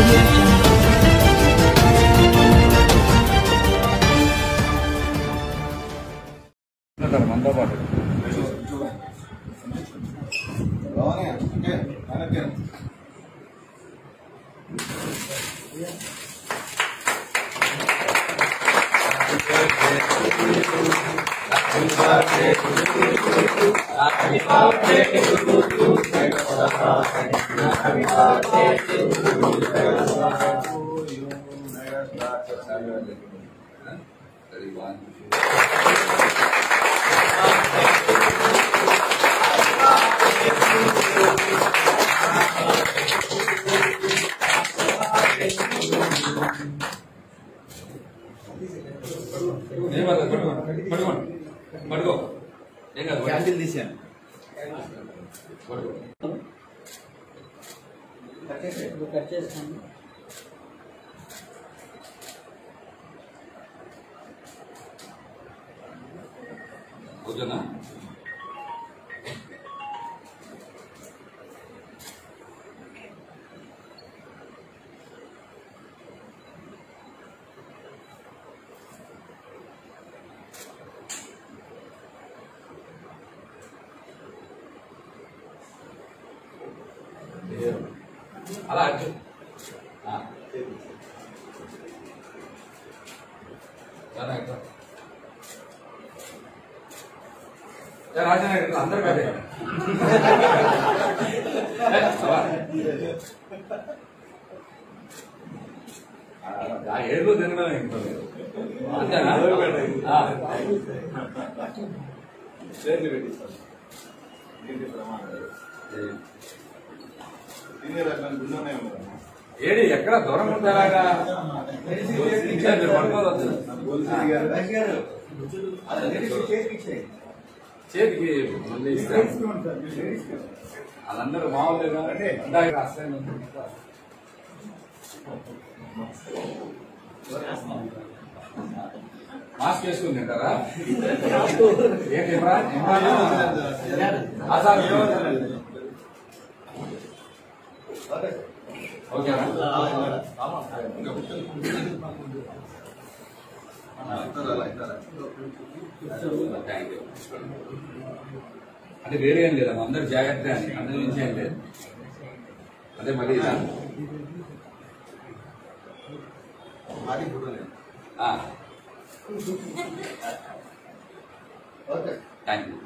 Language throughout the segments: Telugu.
Audio Jungle. క్యాండిల్ తీసాను కట్ చేస్తాను. ఓకేనా? అలా రాజనగర్ అందరూ కదే ఏడు తినడం అంతేనా? ఏడి ఎక్కడ దూరం ఉంటారా? చేతికి మళ్ళీ వాళ్ళందరూ మామూలుగా మాస్క్ వేసుకుని తింటారా? ఏంటి ఇమ్రాన్ ఆసాద్ ఓకేనా? అంటే వేరే ఏం లేదమ్మా, అందరు జాగ్రత్త అని అందరి నుంచి ఏం లేదు. అదే మళ్ళీ థ్యాంక్ యూ.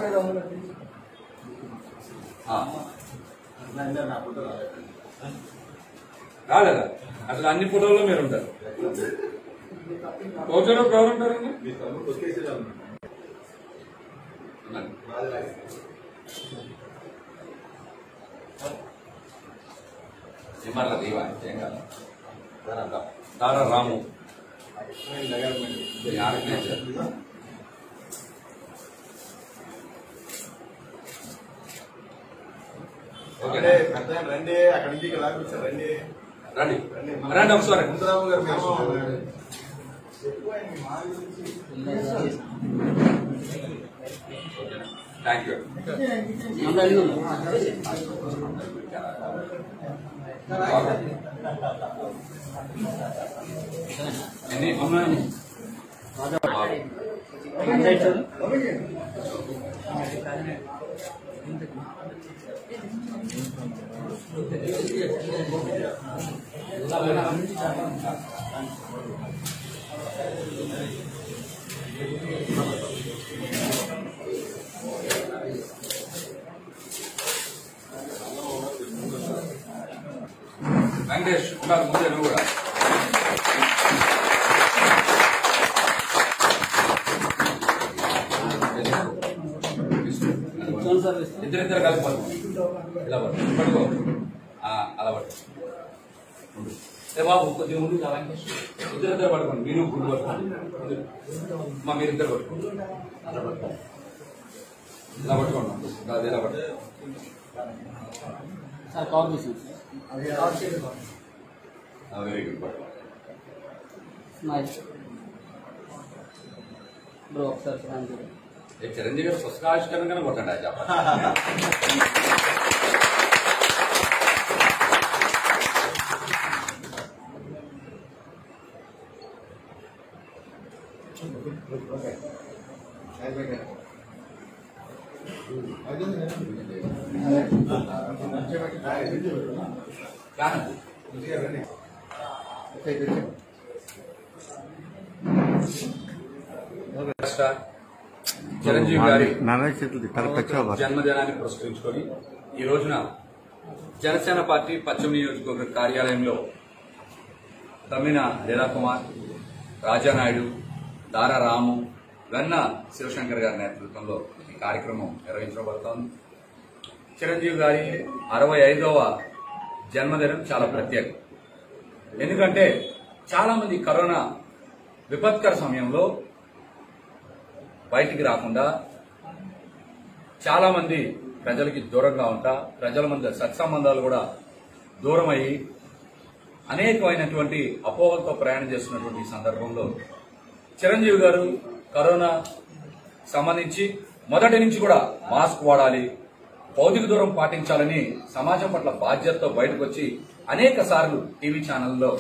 రాలేదా? అసలు అన్ని ఫోటోల్లో మీరు ఉంటారు. ఓచలో ఎవరు ఉంటారండి? సిమర్ల దీవా ఏం కాదు. దారా రాము ఆర్గనైజర్. ఓకే రండి, అక్కడి నుంచి రండి రండి రండి ఒకసారి. Thank you. ఎన్ని ఉన్నాయి? వెంకటేష్ ఉన్నారు ముందే నువ్వు కూడా. ఇద్దరిద్దరు కలిసి పడుకో, ఇలా పడుకో, అలా పడుకో. ఏ బాబు కొద్దిగా ముందు వెంకటేష్ ఇద్దరిద్దరు పడుకోండి. మీరు గుడ్డు పడుకోండి. మా మీరిద్దరు పడుకోండి. అలా పడుకోండి, ఇలా పట్టుకోండి. అది ఇలా పడుతుంది. Very good. పడుకో బ్రో ఒకసారి చిరంజీవి గారు పుస్తకావిష్కరణగానే కొట్టండి. అది చెప్పండి. చిరంజీవి గారి జన్మదినాన్ని పురస్కరించుకొని ఈ రోజున జనసేన పార్టీ పశ్చిమ నియోజకవర్గ కార్యాలయంలో తమ్మిన లీలాకుమార్, రాజానాయుడు, దారా రాము, వెన్న శివశంకర్ గారి నేతృత్వంలో ఈ కార్యక్రమం నిర్వహించబడుతోంది. చిరంజీవి గారి 65వ జన్మదినం చాలా ప్రత్యేకం. ఎందుకంటే చాలా మంది కరోనా విపత్కర సమయంలో బయటికి రాకుండా చాలా మంది ప్రజలకి దూరంగా ఉంటా, ప్రజల మధ్య సత్సంబంధాలు కూడా దూరం అయ్యి అనేకమైనటువంటి అపోహలతో ప్రయాణం చేస్తున్నటువంటి సందర్భంలో చిరంజీవి గారు కరోనా సంబంధించి మొదటి నుంచి కూడా మాస్క్ వాడాలి, భౌతిక దూరం పాటించాలని సమాజం పట్ల బాధ్యతతో బయటకు వచ్చి అనేక సార్లు టీవీ ఛానల్లో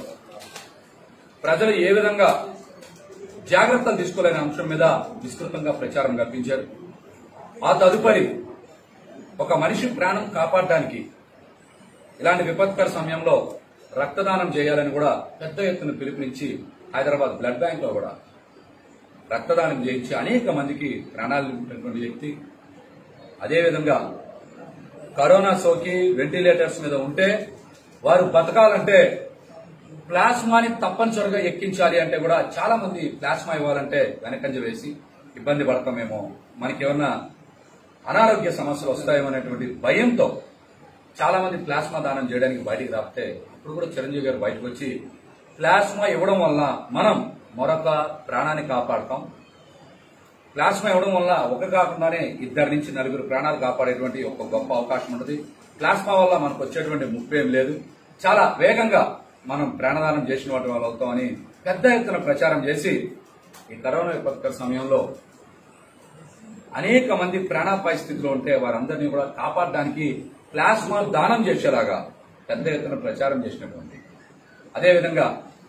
ప్రజలు ఏ విధంగా జాగ్రత్తలు తీసుకోలేని అంశం మీద విస్తృతంగా ప్రచారం కల్పించారు. ఆ తదుపరి ఒక మనిషి ప్రాణం కాపాడడానికి ఇలాంటి విపత్కర సమయంలో రక్తదానం చేయాలని కూడా పెద్ద ఎత్తున పిలుపునిచ్చి హైదరాబాద్ బ్లడ్ బ్యాంక్ లో కూడా రక్తదానం చేయించి అనేక మందికి ప్రాణాలు నింపినటువంటి వ్యక్తి. అదేవిధంగా కరోనా సోకి వెంటిలేటర్స్ మీద ఉంటే వారు బతకాలంటే ప్లాస్మాని తప్పనిసరిగా ఎక్కించాలి అంటే కూడా చాలా మంది ప్లాస్మా ఇవ్వాలంటే వెనకంజ వేసి ఇబ్బంది పడతామేమో, మనకేమన్నా అనారోగ్య సమస్యలు వస్తాయేమనేటువంటి భయంతో చాలా మంది ప్లాస్మా దానం చేయడానికి బయటికి రాస్తే ఇప్పుడు కూడా చిరంజీవి గారు బయటకు వచ్చి ప్లాస్మా ఇవ్వడం వల్ల మనం మరొక ప్రాణాన్ని కాపాడతాం, ప్లాస్మా ఇవ్వడం వల్ల ఒక కాకుండానే 2 నుంచి 4 ప్రాణాలు కాపాడేటువంటి ఒక గొప్ప అవకాశం ఉంటుంది, ప్లాస్మా వల్ల మనకు వచ్చేటువంటి ముప్పేం లేదు, చాలా వేగంగా మనం ప్రాణదానం చేసిన వాటి వల్ల అవుతామని పెద్ద ఎత్తున ప్రచారం చేసి ఈ కరోనా విపత్కర సమయంలో అనేక మంది ప్రాణాపాయ స్థితిలో ఉంటే వారందరినీ కూడా కాపాడడానికి ప్లాస్మా దానం చేసేలాగా పెద్ద ఎత్తున ప్రచారం చేసినటువంటి, అదేవిధంగా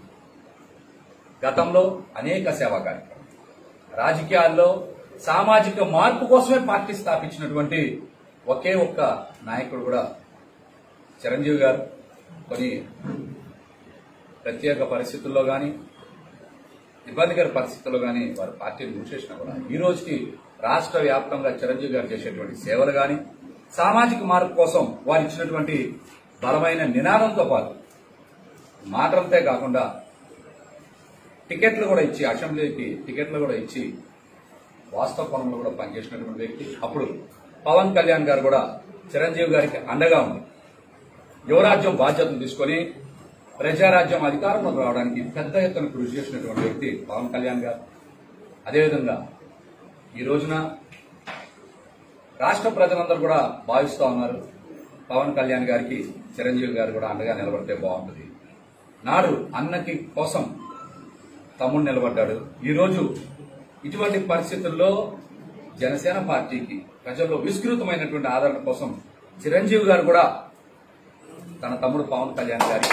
గతంలో అనేక సేవా కార్యక్రమాలు, రాజకీయాల్లో సామాజిక మార్పు కోసమే పార్టీ స్థాపించినటువంటి ఒకే ఒక్క నాయకుడు కూడా చిరంజీవి గారు. కొన్ని ప్రత్యేక పరిస్థితుల్లో గాని ఇబ్బందికర పరిస్థితుల్లో గాని వారు పార్టీని మూసేసినా కూడా ఈ రోజుకి రాష్ట్ర వ్యాప్తంగా చిరంజీవి గారు చేసేటువంటి సేవలు గాని సామాజిక మార్పు కోసం వారు ఇచ్చినటువంటి బలమైన నినాదంతో పాటు మాటలతో కాకుండా టికెట్లు కూడా ఇచ్చి, అసెంబ్లీకి టికెట్లు కూడా ఇచ్చి వాస్తవ పనులు కూడా పనిచేసినటువంటి వ్యక్తి. అప్పుడు పవన్ కళ్యాణ్ గారు కూడా చిరంజీవి గారికి అండగా ఉంది. యువరాజ్యం బాధ్యతను తీసుకుని ప్రజారాజ్యం అధికారంలోకి రావడానికి పెద్ద ఎత్తున కృషి చేసినటువంటి వ్యక్తి పవన్ కళ్యాణ్ గారు. అదేవిధంగా ఈ రోజున రాష్ట్ర ప్రజలందరూ కూడా భావిస్తా ఉన్నారు పవన్ కళ్యాణ్ గారికి చిరంజీవి గారు కూడా అండగా నిలబడితే బాగుంటుంది. నాడు అన్నకి కోసం తమ్ముడు నిలబడ్డాడు. ఈ రోజు ఇటువంటి పరిస్థితుల్లో జనసేన పార్టీకి ప్రజల్లో విస్తృతమైనటువంటి ఆదరణ కోసం చిరంజీవి గారు కూడా తన తమ్ముడు పవన్ కళ్యాణ్ గారికి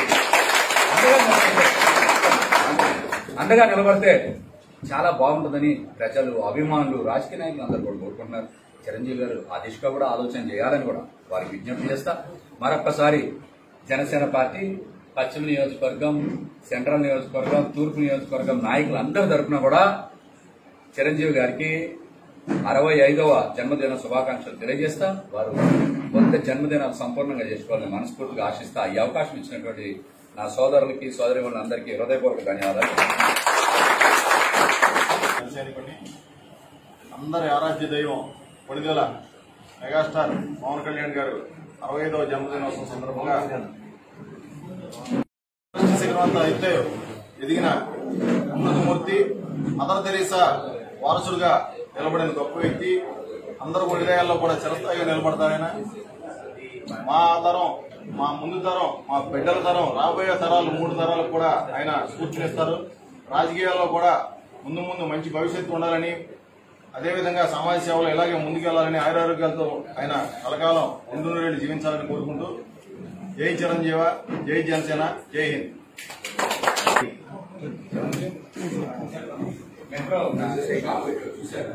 అండగా నిలబడితే చాలా బాగుంటుందని ప్రజలు, అభిమానులు, రాజకీయ నాయకులు అందరూ కూడా కోరుకుంటున్నారు. చిరంజీవి గారు ఆ దిశగా కూడా ఆలోచన చేయాలని కూడా వారికి విజ్ఞప్తి చేస్తా. మరొక్కసారి జనసేన పార్టీ పశ్చిమ నియోజకవర్గం, సెంట్రల్ నియోజకవర్గం, తూర్పు నియోజకవర్గం నాయకులు అందరి తరఫున కూడా చిరంజీవి గారికి 65వ జన్మదిన శుభాకాంక్షలు తెలియజేస్తా. వారు కొత్త జన్మదినాలు సంపూర్ణంగా చేసుకోవాలని మనస్ఫూర్తిగా ఆశిస్తా. ఈ అవకాశం ఇచ్చినటువంటి నా సోదరులకి, సోదరిమణులందరికీ హృదయపూర్వక ధన్యవాదాలు. అందరి ఆరాధ్య దైవం కొణిదెల మెగాస్టార్ పవన్ కళ్యాణ్ గారు 65వ జన్మదినోత్సవం సందర్భంగా శిఖరవంత అయితే ఎదిగిన అమృతమూర్తి, మదర్ తెరీసా వారసులుగా నిలబడిన గొప్ప వ్యక్తి. అందరూ హృదయాల్లో కూడా చిరస్థాయిగా నిలబడతారైనా. మా తరం, మా ముందు తరం, మా బిడ్డల తరం, రాబోయే తరాలు 3 తరాలకు కూడా ఆయన స్ఫూర్తినిస్తారు. రాజకీయాల్లో కూడా ముందు మంచి భవిష్యత్తు ఉండాలని, అదేవిధంగా సమాజ సేవలో ఇలాగే ముందుకెళ్లాలని, ఆయురారోగ్యాలతో ఆయన కలకాలం 200 జీవించాలని కోరుకుంటూ జై చిరంజీవ, జై జనసేన, జై హింద్. మెట్రో చూసారా?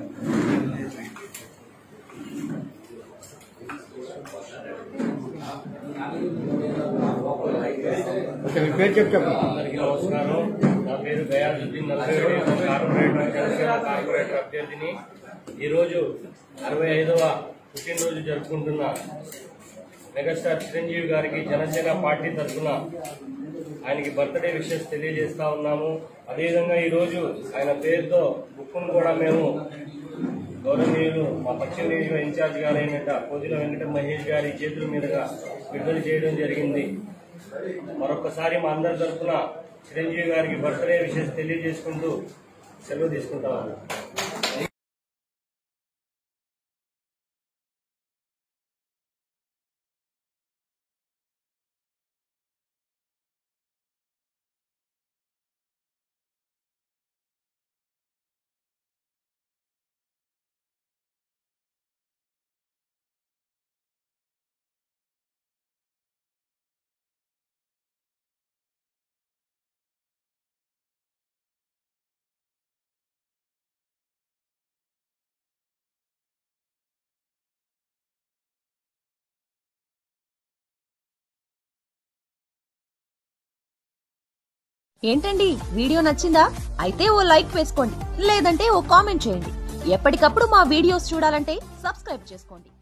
అందరికీ నమస్కారం. నా పేరు గయాజుద్దీన్, కార్పొరేటర్ అభ్యర్థిని. ఈరోజు 65వ పుట్టినరోజు జరుపుకుంటున్న మెగాస్టార్ చిరంజీవి గారికి జనసేన పార్టీ తరఫున ఆయనకి బర్త్డే విషెస్ తెలియజేస్తా ఉన్నాము. అదేవిధంగా ఈరోజు ఆయన పేరుతో బుక్కును కూడా మేము గౌరవనీయులు మా పశ్చిమ నియోజక ఇన్ఛార్జ్ గారైన కోదిల వెంకట మహేష్ గారి చేతుల మీదుగా విడుదల చేయడం జరిగింది. మరొకసారి మా అందరి తరఫున చిరంజీవి గారికి బర్త్డే విషెస్ తెలియజేసుకుంటూ సెలవు తీసుకుంటాము. ఏంటండి, వీడియో నచ్చిందా? అయితే ఓ లైక్ వేసుకోండి, లేదంటే ఓ కామెంట్ చేయండి. ఎప్పటికప్పుడు మా వీడియోస్ చూడాలంటే సబ్స్క్రైబ్ చేసుకోండి.